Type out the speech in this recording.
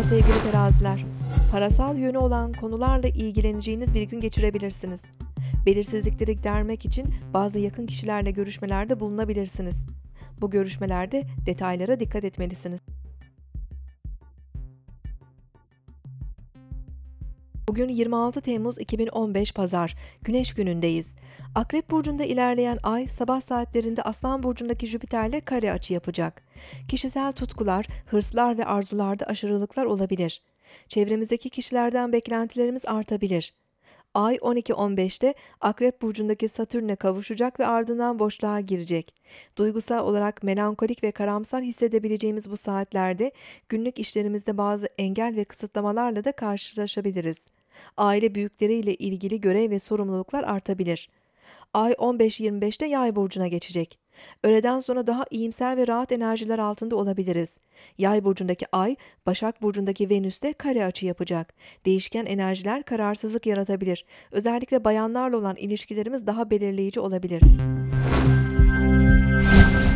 sevgili teraziler. Parasal yönü olan konularla ilgileneceğiniz bir gün geçirebilirsiniz. Belirsizlikleri gidermek için bazı yakın kişilerle görüşmelerde bulunabilirsiniz. Bu görüşmelerde detaylara dikkat etmelisiniz. Bugün 26 Temmuz 2015 Pazar, Güneş günündeyiz. Akrep burcunda ilerleyen ay sabah saatlerinde Aslan burcundaki Jüpiter'le kare açı yapacak. Kişisel tutkular, hırslar ve arzularda aşırılıklar olabilir. Çevremizdeki kişilerden beklentilerimiz artabilir. Ay 12.15'te Akrep burcundaki Satürn'e kavuşacak ve ardından boşluğa girecek. Duygusal olarak melankolik ve karamsar hissedebileceğimiz bu saatlerde günlük işlerimizde bazı engel ve kısıtlamalarla da karşılaşabiliriz. Aile büyükleriyle ilgili görev ve sorumluluklar artabilir. Ay 15.25'te Yay burcuna geçecek. Öğleden sonra daha iyimser ve rahat enerjiler altında olabiliriz. Yay burcundaki Ay, Başak burcundaki Venüs'te kare açı yapacak. Değişken enerjiler kararsızlık yaratabilir. Özellikle bayanlarla olan ilişkilerimiz daha belirleyici olabilir.